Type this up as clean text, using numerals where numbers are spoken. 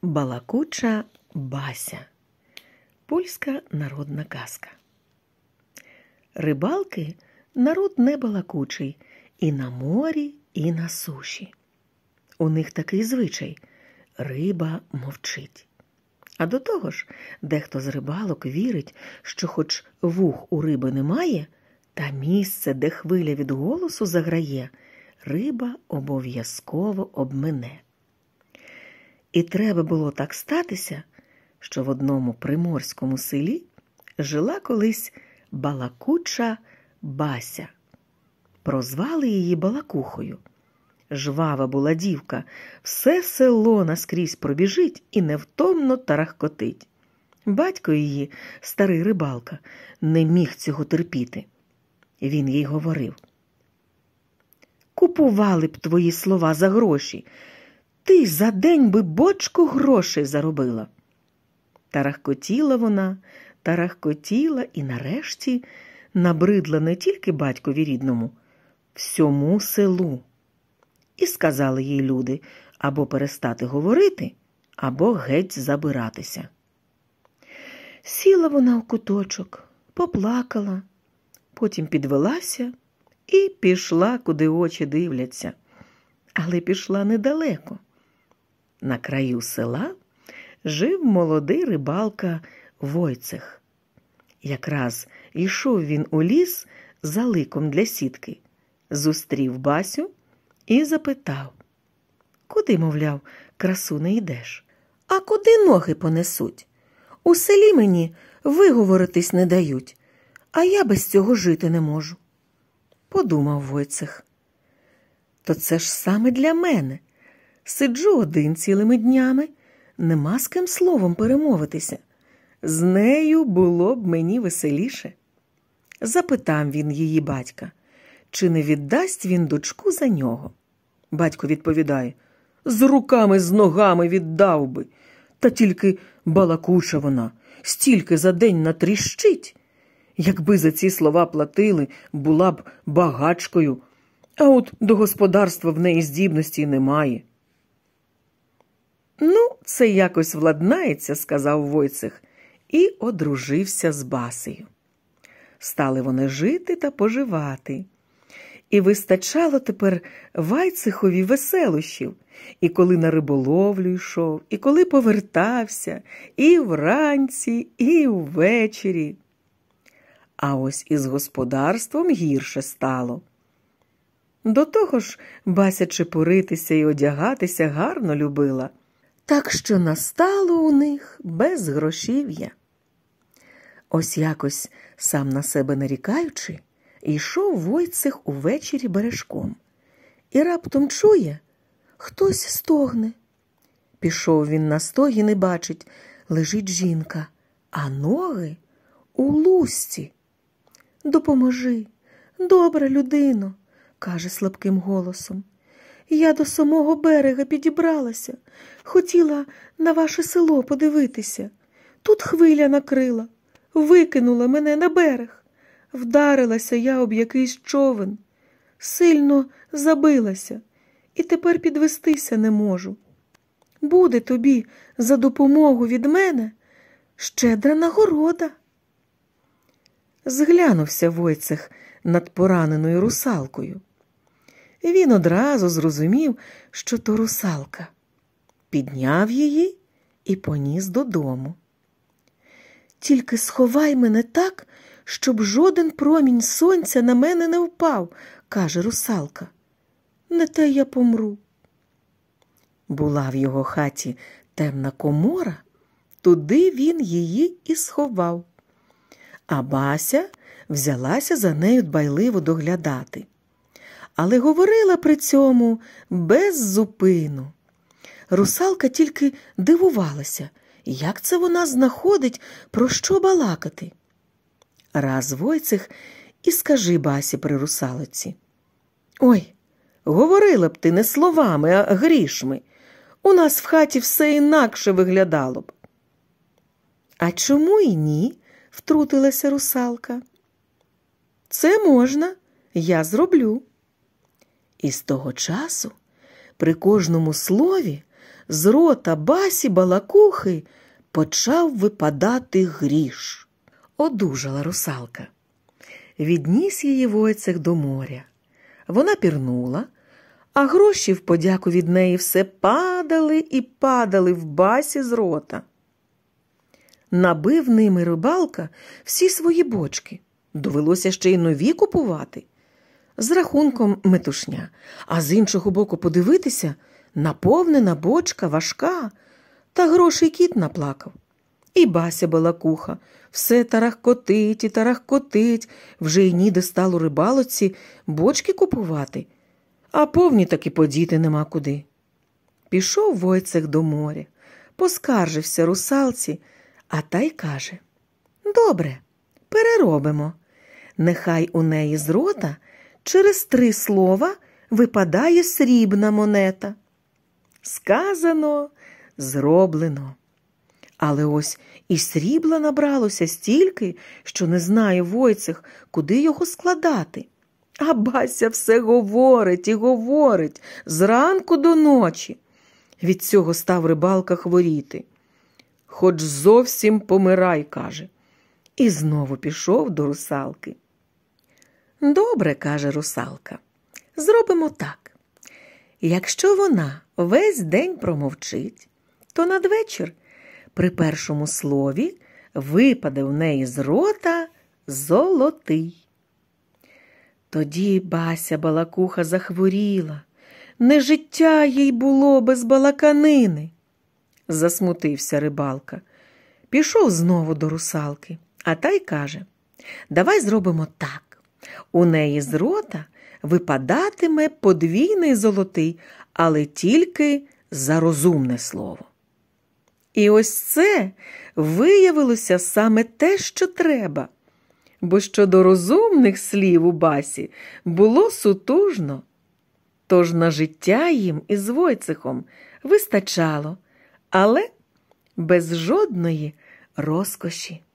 Балакуча Бася. Польська народна казка. Рибалки – народ не балакучий і на морі, і на суші. У них такий звичай – риба мовчить. А до того ж, дехто з рибалок вірить, що хоч вух у риби немає, та місце, де хвиля від голосу заграє, риба обов'язково обмине. І треба було так статися, що в одному приморському селі жила колись балакуча Бася. Прозвали її Балакухою. Жвава була дівка, все село наскрізь пробіжить і невтомно тарахкотить. Батько її, старий рибалка, не міг цього терпіти. Він їй говорив: «Купували б твої слова за гроші, ти за день би бочку грошей заробила». Тарахкотіла вона, тарахкотіла і нарешті набридла не тільки батькові рідному, всьому селу. І сказали їй люди або перестати говорити, або геть забиратися. Сіла вона у куточок, поплакала, потім підвелася і пішла, куди очі дивляться. Але пішла недалеко. На краю села жив молодий рибалка Войцех. Якраз йшов він у ліс за ликом для сітки, зустрів Басю і запитав: «Куди, мовляв, красуне, йдеш? А куди ноги понесуть? У селі мені виговоритись не дають, а я без цього жити не можу». Подумав Войцех: «То це ж саме для мене. Сиджу один цілими днями, нема з ким словом перемовитися. З нею було б мені веселіше». Запитав він її батька, чи не віддасть він дочку за нього. Батько відповідає: «З руками, з ногами віддав би. Та тільки балакуча вона, стільки за день натріщить. Якби за ці слова платили, була б багачкою, а от до господарства в неї здібності немає». «Ну, це якось владнається», – сказав Войцех, і одружився з Басею. Стали вони жити та поживати. І вистачало тепер Войцехові веселощів, і коли на риболовлю йшов, і коли повертався, і вранці, і ввечері. А ось із господарством гірше стало. До того ж, Бася чепуритися і одягатися гарно любила, так що настало у них безгрошів'я. Ось якось, сам на себе нарікаючи, йшов Войцех увечері бережком. І раптом чує, хтось стогне. Пішов він на стогін і бачить, лежить жінка, а ноги у лусці. «Допоможи, добра людино», – каже слабким голосом. «Я до самого берега підібралася, хотіла на ваше село подивитися. Тут хвиля накрила, викинула мене на берег. Вдарилася я об якийсь човен, сильно забилася, і тепер підвестися не можу. Буде тобі за допомогу від мене щедра нагорода». Зглянувся Войцех над пораненою русалкою. Він одразу зрозумів, що то русалка. Підняв її і поніс додому. «Тільки сховай мене так, щоб жоден промінь сонця на мене не впав», – каже русалка. «Не те я помру». Була в його хаті темна комора, туди він її і сховав. А Бася взялася за нею дбайливо доглядати. Але говорила при цьому без зупину. Русалка тільки дивувалася, як це вона знаходить, про що балакати. Раз Войцех і скажи Басі при русалоці: «Ой, говорила б ти не словами, а грішми. У нас в хаті все інакше виглядало б». «А чому і ні?» – втрутилася русалка. «Це можна, я зроблю». І з того часу при кожному слові з рота Басі Балакухи почав випадати гріш. Одужала русалка. Відніс її Войцех до моря. Вона пірнула, а гроші в подяку від неї все падали і падали в Басі з рота. Набив ними рибалка всі свої бочки. Довелося ще й нові купувати. З рахунком метушня, а з іншого боку подивитися, наповнена бочка важка, та грошей кіт наплакав. І Бася Балакуха все тарахкотить і тарахкотить, вже й ніде стало рибалоці бочки купувати, а повні таки подіти нема куди. Пішов Войцех до моря, поскаржився русалці, а та й каже: «Добре, переробимо. Нехай у неї з рота через 3 слова випадає срібна монета». Сказано, зроблено. Але ось і срібла набралося стільки, що не знає Войцех, куди його складати. А Бася все говорить і говорить зранку до ночі. Від цього став рибалка хворіти. «Хоч зовсім помирай», – каже. І знову пішов до русалки. «Добре», – каже русалка, – «зробимо так. Якщо вона весь день промовчить, то надвечір при першому слові випаде в неї з рота золотий». Тоді Бася Балакуха захворіла. Не життя їй було без балаканини. Засмутився рибалка. Пішов знову до русалки, а та й каже: «Давай зробимо так. У неї з рота випадатиме подвійний золотий, але тільки за розумне слово». І ось це виявилося саме те, що треба. Бо щодо розумних слів у Басі було сутужно. Тож на життя їм із Войцехом вистачало, але без жодної розкоші.